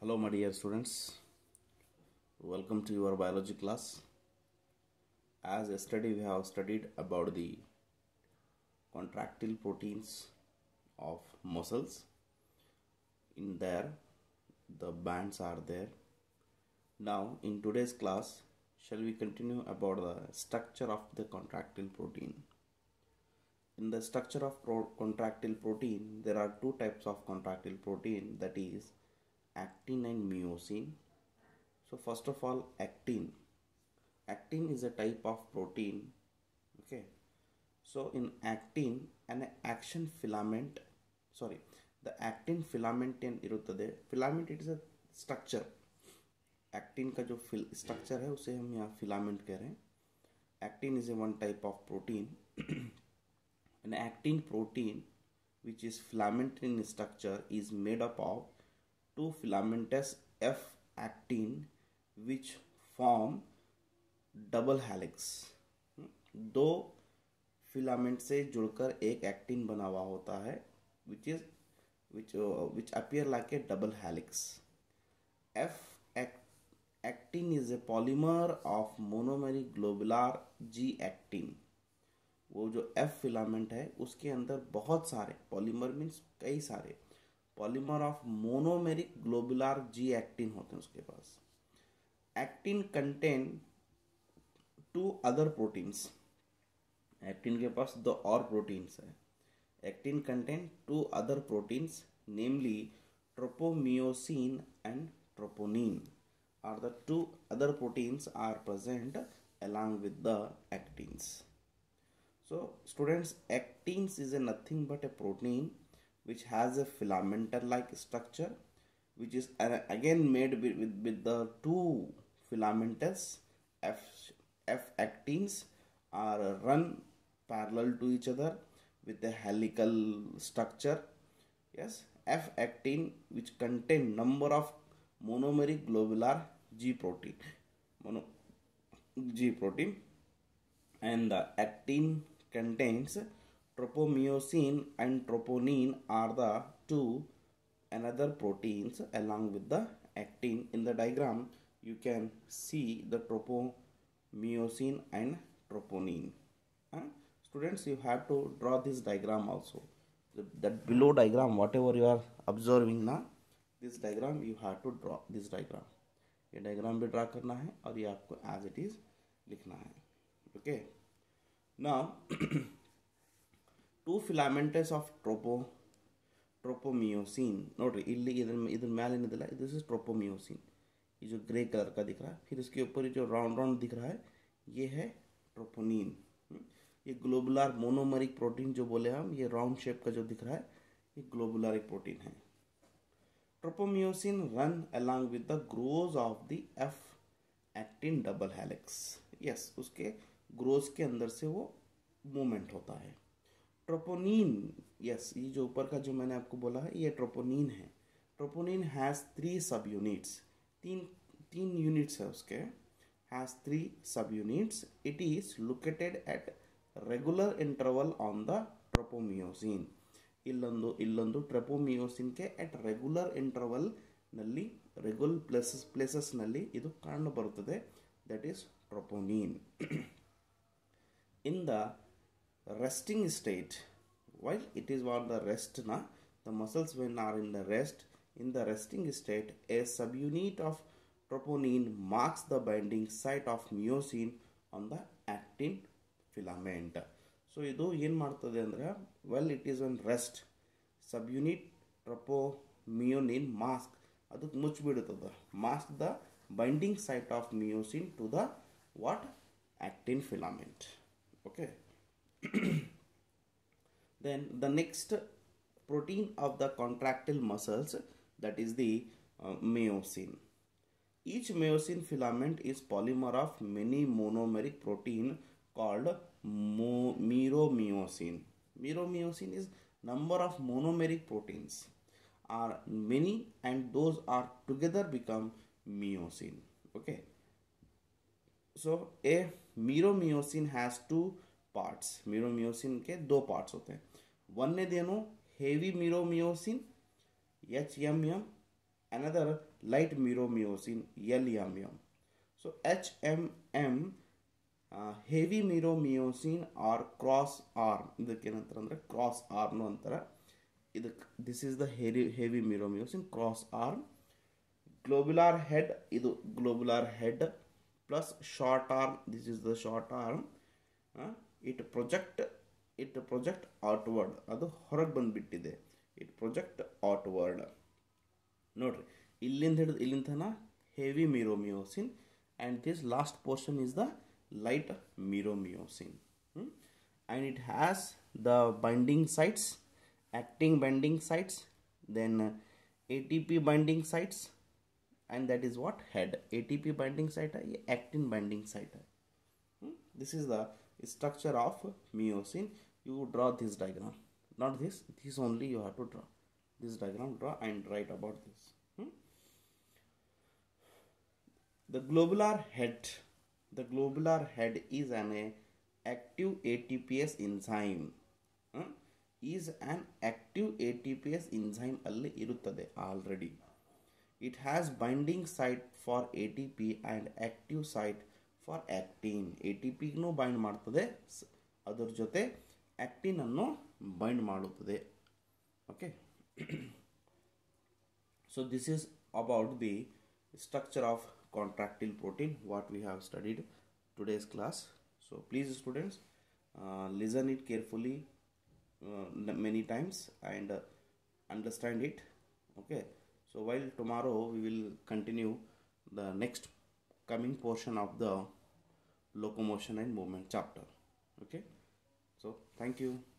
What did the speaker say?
Hello, my dear students. Welcome to your biology class. As yesterday, we have studied about the contractile proteins of muscles. In there, the bands are there. Now, in today's class, shall we continue about the structure of the contractile protein? In the structure of contractile protein, there are two types of contractile protein, that is actin and myosin. So first of all, actin. Actin is a type of protein. Okay. So in actin, an action filament, the actin filament इरुತ್ತದೆ. Filament it is a structure. Actin का जो structure है उसे हम यहाँ filament कह रहे हैं. Actin is a one type of protein. An actin protein which is filament in structure is made up of two filamentous F-actin which form double helix. दो फिलामेंट से जुड़कर एक एक्टिन बना हुआ होता है which appear like a double helix. F-actin is a polymer of monomeric globular G-actin. वो जो F फिलामेंट है उसके अंदर बहुत सारे पॉलीमर मीन्स कई सारे polymer of monomeric globular G-actin होते हैं उसके पास. Actin contain two other proteins. Actin के पास दो और प्रोटीन्स है. Actin contain two other proteins namely tropomyosin and troponin are the two other proteins are present along with the actins. So students, actins is a nothing but a protein which has a filamental like structure which is again made with the two filamentous F-actins are run parallel to each other with a helical structure. Yes, F-actin which contain number of monomeric globular G protein and the actin contains tropomyosin and troponin are the two another proteins along with the actin. In the diagram you can see the tropomyosin and troponin. Students, you have to draw this diagram also. That below diagram, whatever you are observing now, this diagram you have to draw this diagram. ये diagram भी draw करना है और ये आपको as it is लिखना है. Okay. Now, two filamentous of tropomyosin. ನೋಡ್ರಿ ಇಲ್ಲಿ ಇದ್ರ ಮೇಲೆ ಏನಿದೆಲ್ಲ this is tropomyosin. ये जो ग्रे कलर का दिख रहा है, फिर इसके ऊपर जो राउंड राउंड दिख रहा है ये है ट्रोपोनिन. ये ग्लोबुलर मोनोमरिक प्रोटीन जो बोले हम, ये राउंड शेप का जो दिख रहा है ये ग्लोबुलर एक प्रोटीन है. Tropomyosin run along with the grooves of the F actin double helix. Yes, उसके ग्रोज के अंदर से वो मूवमेंट होता है. ट्रोपोनिन, यस, ये जो ऊपर का जो मैंने आपको बोला है ये ट्रोपोनिन है. ट्रोपोनिन हैज 3 सब यूनिट्स. तीन यूनिट्स है उसके. Has 3 subunits. It is located at regular interval on the tropomyosin. ಇಲ್ಲೊಂದು ಟ್ರೋಪೋಮಿಯೋಸಿನ್ಗೆ ಎಟ್ ರೆಗ್ಯುಲರ್ ಇಂಟರ್ವಲ್ ನಲ್ಲಿ ರೆಗ್ಯುಲರ್ ಪ್ಲೇಸಸ್ ನಲ್ಲಿ ಇದು ಕಾಣು ಬರುತ್ತದೆ. That is troponin. In the resting state, while it is on the rest na, the muscles when are in the rest, in the resting state a subunit of troponin marks the binding site of myosin on the actin filament. So idu ಏನು ಮಾಡ್ತದೆ ಅಂದ್ರೆ, well it is on rest, subunit tropomyosin mask ಅದಕ್ಕೆ ಮುಚ್ಚಿಬಿಡುತ್ತದೆ, mask the binding site of myosin to the what actin filament. Okay. Then the next protein of the contractile muscles, that is the myosin. Each myosin filament is polymer of many monomeric protein called meromyosin. Meromyosin is number of monomeric proteins are many and those are together become myosin. Okay. So a meromyosin has two parts. Meromyosin के 2 parts होते हैं. ಒಂದನೇದೇನು heavy meromyosin HMM another light myromycin LMM. So HMM heavy myromycin or cross arm, ಇದಕ್ಕೆ ಏನಂತಾರೆ ಅಂದರೆ cross arm ಅಂತಾರೆ. ಇದಕ್ಕೆ this is the heavy myromycin cross arm. Globular head, ಇದು globular head plus short arm, this is the short arm. It project outward, ಅದು ಹೊರಗೆ ಬಂದುಬಿಟ್ಟಿದೆ. It project outward. ನೋಡ್ರಿ, ಇಲ್ಲಿಂದ ಹಿಡಿದು ಇಲ್ಲಿಂದ ತನ heavy myromycin and this last portion is the light myromycin. And it has the binding sites, actin binding sites, then ATP binding sites, and that is what head. ATP binding site hai, actin binding site hai. This is the structure of myosin. You draw this diagram, not this only you have to draw. This diagram draw and write about this. The globular head is an active ATPase enzyme. Is an active ATPase enzyme alli iruttade already. It has binding site for ATP and active site for actin. ATP ನು bind ಮಾಡ್ತದೆ, ಅದರ ಜೊತೆ actin ಅನ್ನು bind ಮಾಡುತ್ತದೆ. Okay. So this is about the structure of contractile protein what we have studied today's class. So please students, listen it carefully many times and understand it. Okay, so while tomorrow we will continue the next coming portion of the locomotion and movement chapter. Okay, so thank you.